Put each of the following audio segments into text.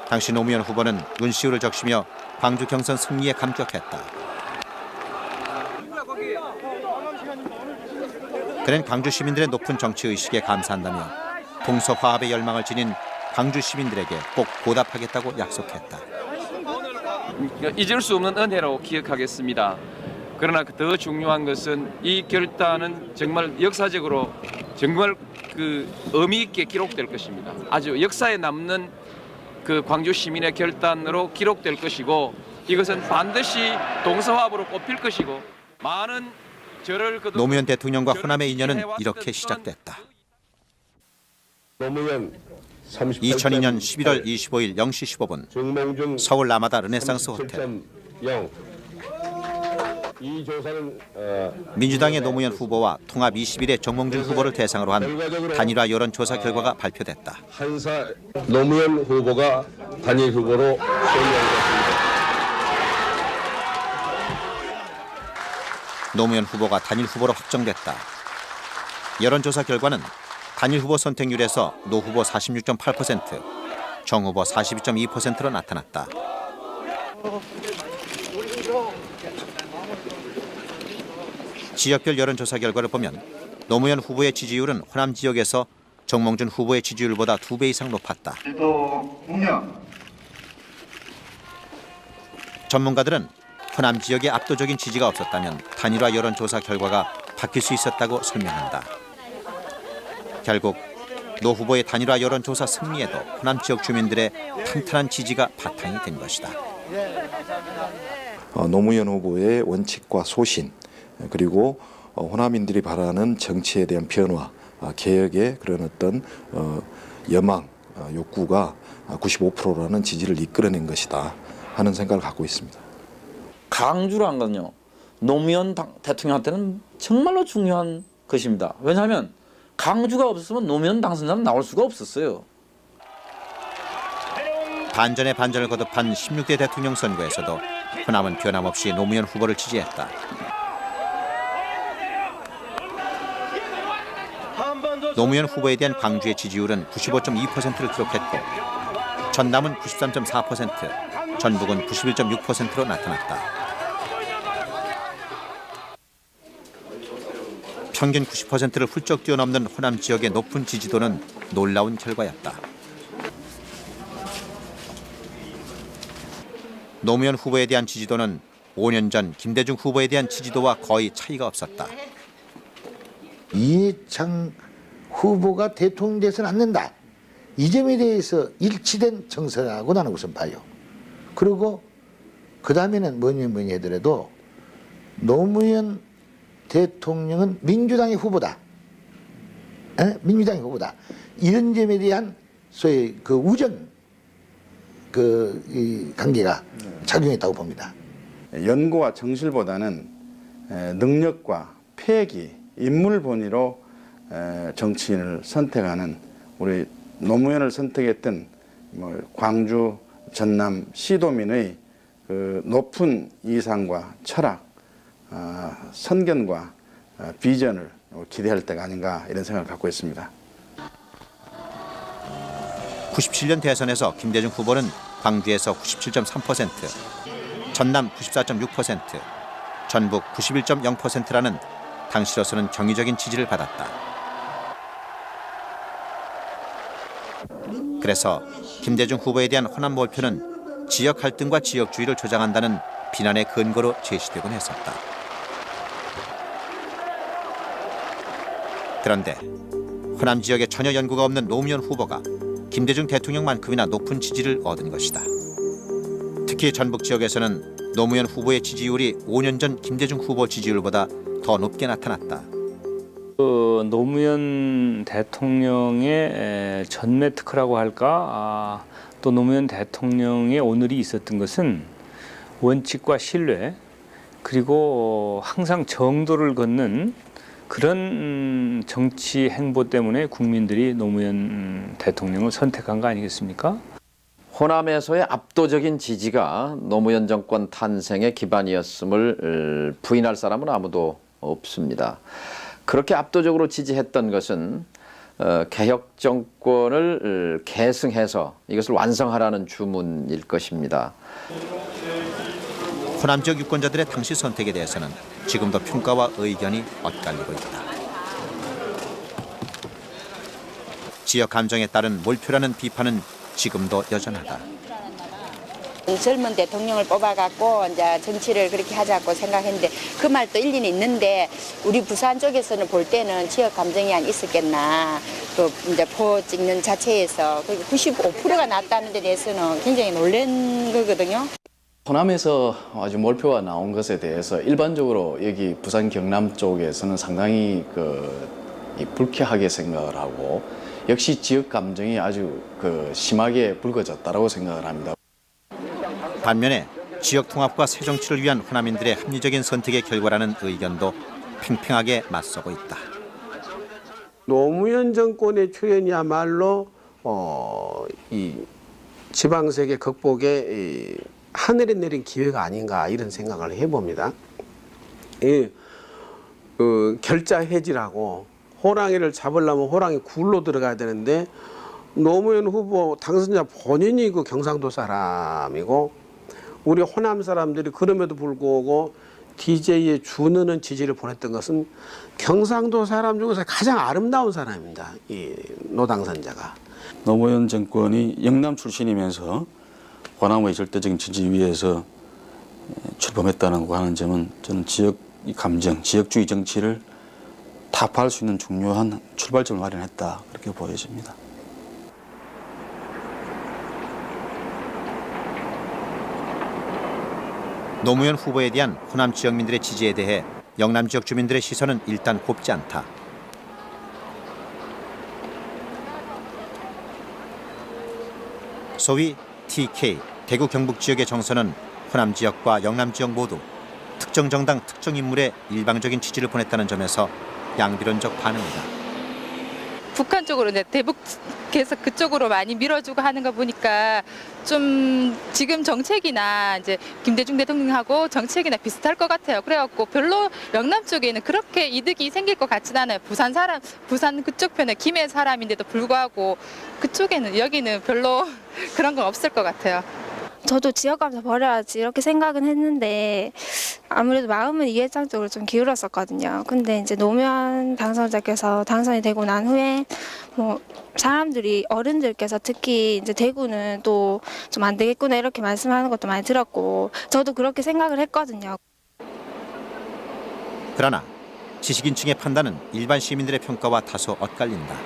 당시 노무현 후보는 눈시울을 적시며 광주 경선 승리에 감격했다. 그는 광주 시민들의 높은 정치의식에 감사한다며 동서화합의 열망을 지닌 광주 시민들에게 꼭 보답하겠다고 약속했다. 잊을 수 없는 은혜로 기억하겠습니다. 그러나 더 중요한 것은 이 결단은 정말 역사적으로 정말 의미 있게 기록될 것입니다. 아주 역사에 남는 광주 시민의 결단으로 기록될 것이고 이것은 반드시 동서화합으로 꼽힐 것이고 많은 노무현 대통령과 호남의 인연은 이렇게 시작됐다. 2002년 11월 25일 0시 15분 서울 라마다 르네상스 호텔. 민주당의 노무현 후보와 통합 21의 정몽준 후보를 대상으로 한 단일화 여론조사 결과가 발표됐다. 한사 노무현 후보가 단일 후보로 선정됐습니다. 노무현 후보가 단일 후보로 확정됐다. 여론조사 결과는 단일 후보 선택률에서 노 후보 46.8%, 정 후보 42.2%로 나타났다. 지역별 여론조사 결과를 보면 노무현 후보의 지지율은 호남 지역에서 정몽준 후보의 지지율보다 2배 이상 높았다. 전문가들은 호남 지역에 압도적인 지지가 없었다면 단일화 여론조사 결과가 바뀔 수 있었다고 설명한다. 결국 노 후보의 단일화 여론조사 승리에도 호남 지역 주민들의 탄탄한 지지가 바탕이 된 것이다. 노무현 후보의 원칙과 소신, 그리고 호남인들이 바라는 정치에 대한 변화, 개혁의 그런 어떤 여망, 욕구가 95%라는 지지를 이끌어낸 것이다 하는 생각을 갖고 있습니다. 광주라는 건요, 노무현 대통령한테는 정말로 중요한 것입니다. 왜냐하면 광주가 없었으면 노무현 당선자는 나올 수가 없었어요. 반전의 반전을 거듭한 16대 대통령 선거에서도 호남은 변함없이 노무현 후보를 지지했다. 노무현 후보에 대한 광주의 지지율은 95.2%를 기록했고 전남은 93.4%, 전북은 91.6%로 나타났다. 평균 90%를 훌쩍 뛰어넘는 호남 지역의 높은 지지도는 놀라운 결과였다. 노무현 후보에 대한 지지도는 5년 전 김대중 후보에 대한 지지도와 거의 차이가 없었다. 이해창 후보가 대통령이 돼서는 안 된다. 이 점에 대해서 일치된 정서라고 나는 우선 봐요. 그리고 그 다음에는 뭐니 하더라도 노무현 대통령은 민주당의 후보다. 민주당의 후보다. 이런 점에 대한 소위 그 우정 이 관계가 작용했다고 봅니다. 연고와 정실보다는 능력과 패기, 인물 본위로 정치인을 선택하는 우리 노무현을 선택했던 광주, 전남 시도민의 그 높은 이상과 철학, 선견과 비전을 기대할 때가 아닌가 이런 생각을 갖고 있습니다. 97년 대선에서 김대중 후보는 광주에서 97.3%, 전남 94.6%, 전북 91.0%라는 당시로서는 경이적인 지지를 받았다. 그래서 김대중 후보에 대한 호남 몰표는 지역 갈등과 지역주의를 조장한다는 비난의 근거로 제시되곤 했었다. 그런데 호남 지역에 전혀 연고가 없는 노무현 후보가 김대중 대통령만큼이나 높은 지지를 얻은 것이다. 특히 전북 지역에서는 노무현 후보의 지지율이 5년 전 김대중 후보 지지율보다 더 높게 나타났다. 노무현 대통령의 전매 특허라고 할까, 또 노무현 대통령의 오늘이 있었던 것은 원칙과 신뢰, 그리고 항상 정도를 걷는 그런 정치 행보 때문에 국민들이 노무현 대통령을 선택한 거 아니겠습니까? 호남에서의 압도적인 지지가 노무현 정권 탄생의 기반이었음을 부인할 사람은 아무도 없습니다. 그렇게 압도적으로 지지했던 것은 개혁 정권을 계승해서 이것을 완성하라는 주문일 것입니다. 호남 지역 유권자들의 당시 선택에 대해서는 지금도 평가와 의견이 엇갈리고 있다. 지역 감정에 따른 몰표라는 비판은 지금도 여전하다. 젊은 대통령을 뽑아갖고 이제 정치를 그렇게 하자고 생각했는데 그 말도 일리는 있는데 우리 부산 쪽에서는 볼 때는 지역 감정이 안 있었겠나. 그 이제 표 찍는 자체에서 95%가 났다는 데 대해서는 굉장히 놀란 거거든요. 호남에서 아주 몰표가 나온 것에 대해서 일반적으로 여기 부산 경남 쪽에서는 상당히 불쾌하게 생각을 하고 역시 지역 감정이 아주 심하게 불거졌다라고 생각을 합니다. 반면에 지역 통합과 새 정치를 위한 호남인들의 합리적인 선택의 결과라는 의견도 팽팽하게 맞서고 있다. 노무현 정권의 출현이야말로 이 지방세계 극복에 하늘에 내린 기회가 아닌가 이런 생각을 해봅니다. 결자 해지라고 호랑이를 잡으려면 호랑이 굴로 들어가야 되는데 노무현 후보 당선자 본인이 경상도 사람이고 우리 호남 사람들이 그럼에도 불구하고 DJ에 준하는 지지를 보냈던 것은 경상도 사람 중에서 가장 아름다운 사람입니다. 이 노 당선자가. 노무현 정권이 영남 출신이면서 호남의 절대적인 지지 위에서 출범했다는 거 하는 점은 저는 지역 감정, 지역주의 정치를 타파할 수 있는 중요한 출발점을 마련했다 그렇게 보여집니다. 노무현 후보에 대한 호남 지역민들의 지지에 대해 영남 지역 주민들의 시선은 일단 곱지 않다. 소위 TK, 대구 경북 지역의 정서는 호남 지역과 영남 지역 모두 특정 정당 특정 인물에 일방적인 지지를 보냈다는 점에서 양비론적 반응이다. 북한 쪽으로 이제 대북해서 그쪽으로 많이 밀어주고 하는 거 보니까 좀 지금 정책이나 이제 김대중 대통령하고 정책이나 비슷할 것 같아요. 그래갖고 별로 영남 쪽에는 그렇게 이득이 생길 것 같진 않아요. 부산 그쪽 편에 김해 사람인데도 불구하고 그쪽에는 여기는 별로 그런 건 없을 것 같아요. 저도 지역감사 버려야지 이렇게 생각은 했는데 아무래도 마음은 이해장 쪽으로 좀 기울었었거든요. 근데 이제 노무현 당선자께서 당선이 되고 난 후에 뭐 사람들이 어른들께서 특히 이제 대구는 또 좀 안 되겠구나 이렇게 말씀하는 것도 많이 들었고 저도 그렇게 생각을 했거든요. 그러나 지식인층의 판단은 일반 시민들의 평가와 다소 엇갈린다.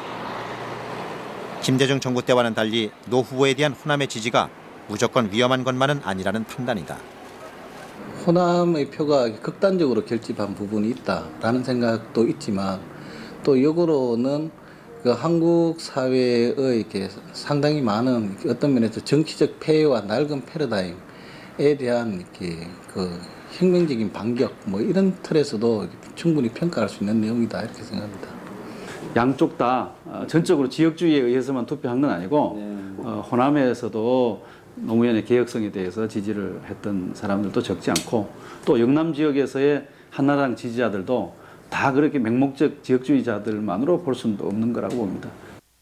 김대중 정부 때와는 달리 노 후보에 대한 호남의 지지가 무조건 위험한 것만은 아니라는 판단이다. 호남의 표가 극단적으로 결집한 부분이 있다라는 생각도 있지만 또 역으로는 한국 사회의 이렇게 상당히 많은 어떤 면에서 정치적 폐해와 낡은 패러다임에 대한 이렇게 혁명적인 반격 뭐 이런 틀에서도 충분히 평가할 수 있는 내용이다 이렇게 생각합니다. 양쪽 다 전적으로 지역주의에 의해서만 투표한 건 아니고 호남에서도 노무현의 개혁성에 대해서 지지를 했던 사람들도 적지 않고 또 영남 지역에서의 한나라당 지지자들도 다 그렇게 맹목적 지역주의자들만으로 볼 수는 없는 거라고 봅니다.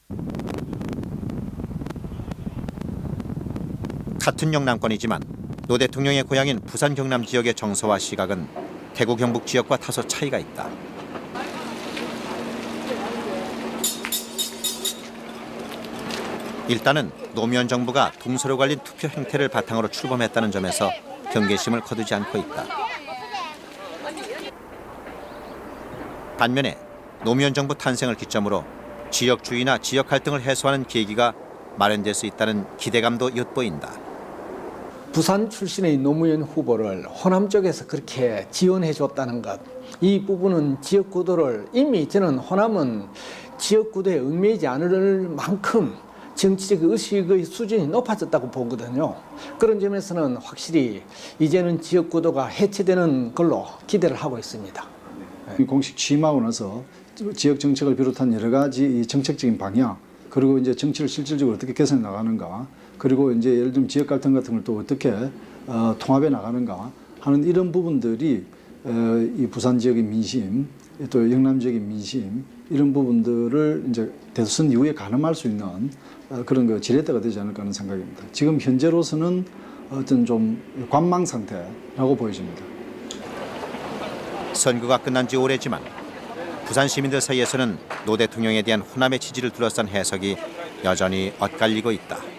같은 영남권이지만 노 대통령의 고향인 부산 경남 지역의 정서와 시각은 대구 경북 지역과 다소 차이가 있다. 일단은 노무현 정부가 동서로 갈린 투표 행태를 바탕으로 출범했다는 점에서 경계심을 거두지 않고 있다. 반면에 노무현 정부 탄생을 기점으로 지역주의나 지역 갈등을 해소하는 계기가 마련될 수 있다는 기대감도 엿보인다. 부산 출신의 노무현 후보를 호남 쪽에서 그렇게 지원해 줬다는 것, 이 부분은 지역구도를 이미 저는 호남은 지역구도에 얽매이지 않을 만큼 정치적 의식의 수준이 높아졌다고 보거든요. 그런 점에서는 확실히 이제는 지역구도가 해체되는 걸로 기대를 하고 있습니다. 공식 취임하고 나서 지역 정책을 비롯한 여러 가지 정책적인 방향, 그리고 이제 정치를 실질적으로 어떻게 개선해 나가는가, 그리고 이제 예를 들면 지역 갈등 같은 걸 또 어떻게 통합해 나가는가 하는 이런 부분들이 이 부산 지역의 민심, 또 영남 지역의 민심 이런 부분들을 이제 대선 이후에 가늠할 수 있는 그런 그 지렛대가 되지 않을까 하는 생각입니다. 지금 현재로서는 어떤 좀 관망 상태라고 보여집니다. 선거가 끝난 지 오래지만 부산 시민들 사이에서는 노 대통령에 대한 호남의 지지를 둘러싼 해석이 여전히 엇갈리고 있다.